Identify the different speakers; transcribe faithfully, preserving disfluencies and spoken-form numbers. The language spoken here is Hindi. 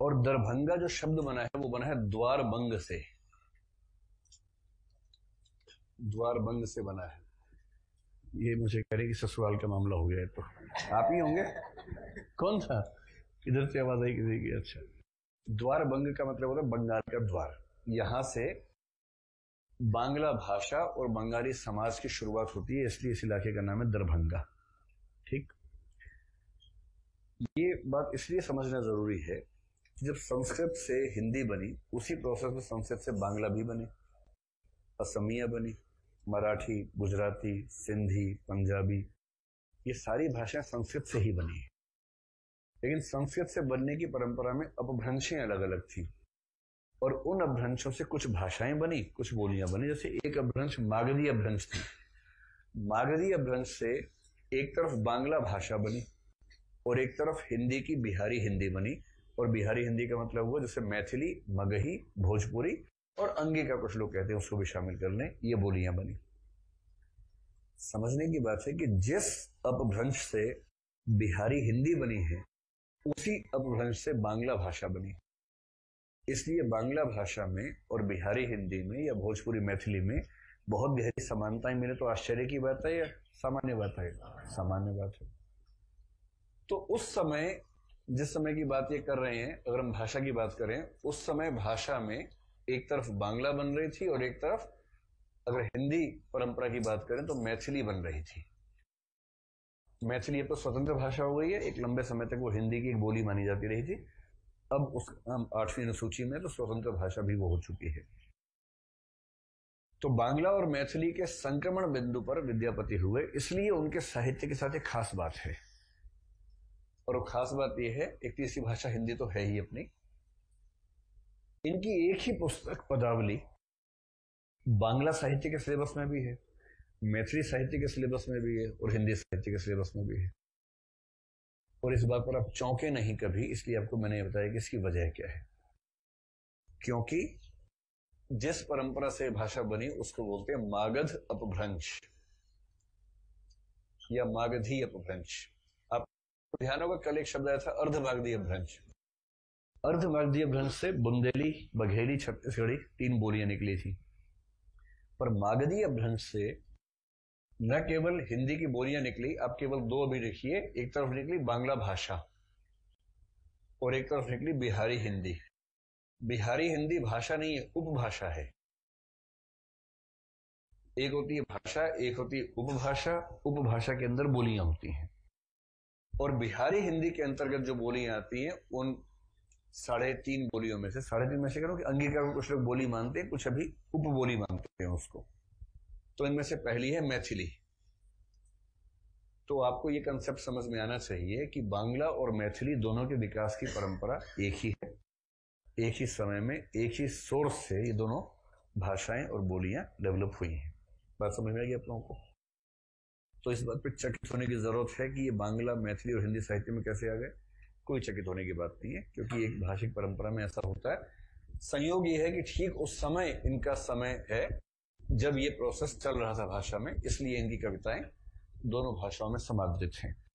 Speaker 1: और दरभंगा जो शब्द बना है वो बना है द्वारबंग से, द्वारबंग से बना है। ये मुझे कह रहे कि ससुराल का मामला हो गया है, तो आप ही होंगे? कौन था? इधर से आवाज आई किसी की? अच्छा, द्वारबंग का मतलब होता है बंगाल का द्वार। यहां से बांग्ला भाषा और बंगाली समाज की शुरुआत होती है, इसलिए इस इलाके का नाम है दरभंगा। ठीक, ये बात इसलिए समझना जरूरी है कि जब संस्कृत से हिंदी बनी, उसी प्रोसेस में संस्कृत से बांग्ला भी बनी, असमिया बनी, मराठी, गुजराती, सिंधी, पंजाबी, ये सारी भाषाएं संस्कृत से ही बनी है। लेकिन संस्कृत से बनने की परंपरा में अपभ्रंशें अलग अलग थी, और उन अपभ्रंशों से कुछ भाषाएं बनी, कुछ बोलियां बनी। जैसे एक अपभ्रंश मागधी अपभ्रंश थी। मागधी अपभ्रंश से एक तरफ बांग्ला भाषा बनी और एक तरफ हिंदी की बिहारी हिंदी बनी। और बिहारी हिंदी का मतलब हुआ जैसे मैथिली, मगही, भोजपुरी और अंगिका, कुछ लोग कहते हैं, उसको भी शामिल कर लें, ये बोलियां बनी। समझने की बात है कि जिस अपभ्रंश से बिहारी हिंदी बनी है, उसी अपभ्रंश से बांग्ला भाषा बनी। इसलिए बांग्ला भाषा में और बिहारी हिंदी में या भोजपुरी मैथिली में बहुत गहरी समानताएं मिले तो आश्चर्य की बात है या सामान्य बात है? सामान्य बात है। तो उस समय, जिस समय की बात ये कर रहे हैं, अगर हम भाषा की बात करें, उस समय भाषा में एक तरफ बांग्ला बन रही थी और एक तरफ, अगर हिंदी परंपरा की बात करें, तो मैथिली बन रही थी। मैथिली अब तो स्वतंत्र भाषा हो गई है, एक लंबे समय तक वो हिंदी की एक बोली मानी जाती रही थी। अब उस आठवीं अनुसूची में तो स्वतंत्र भाषा भी वो हो चुकी है। तो बांग्ला और मैथिली के संक्रमण बिंदु पर विद्यापति हुए, इसलिए उनके साहित्य के साथ एक खास बात है। और वो खास बात यह है, एक तीसरी भाषा हिंदी तो है ही अपनी, इनकी एक ही पुस्तक पदावली बांग्ला साहित्य के सिलेबस में भी है, मैथिली साहित्य के सिलेबस में भी है और हिंदी साहित्य के सिलेबस में भी है। और इस बात पर आप चौंके नहीं कभी, इसलिए आपको मैंने बताया कि इसकी वजह क्या है। क्योंकि जिस परंपरा से भाषा बनी उसको बोलते हैं मागध अपभ्रंश या मागधी अपभ्रंश। आप ध्यान होगा, कल एक शब्द आया था अर्धमागधी अपभ्रंश। अर्धमागधी अपभ्रंश से बुंदेली, बघेली, छत्तीसगढ़ी तीन बोलियां निकली थी। पर मागधी अपभ्रंश से न केवल हिंदी की बोलियां निकली, आप केवल दो अभी देखिए, एक तरफ निकली बांग्ला भाषा और एक तरफ निकली बिहारी हिंदी। बिहारी हिंदी भाषा नहीं है, उपभाषा है। एक होती है भाषा, एक होती है उपभाषा। उपभाषा के अंदर बोलियां होती हैं, और बिहारी हिंदी के अंतर्गत जो बोलियां आती हैं, उन साढ़े तीन बोलियों में से, साढ़े तीन में से करो कि अंगिका को कुछ लोग बोली मानते हैं, कुछ अभी उपबोली मानते हैं उसको। तो इनमें से पहली है मैथिली। तो आपको यह कंसेप्ट समझ में आना चाहिए कि बांग्ला और मैथिली दोनों के विकास की परंपरा एक ही है। एक ही समय में, एक ही सोर्स से ये दोनों भाषाएं और बोलियां डेवलप हुई हैं। बात समझ में आ गई आप लोगों को? तो इस बात पर चकित होने की जरूरत है कि ये बांग्ला, मैथिली और हिंदी साहित्य में कैसे आ गए? कोई चकित होने की बात नहीं है, क्योंकि एक भाषिक परंपरा में ऐसा होता है। संयोग ये है कि ठीक उस समय इनका समय है जब ये प्रोसेस चल रहा था भाषा में, इसलिए इनकी कविताएं दोनों भाषाओं में समादृत हैं।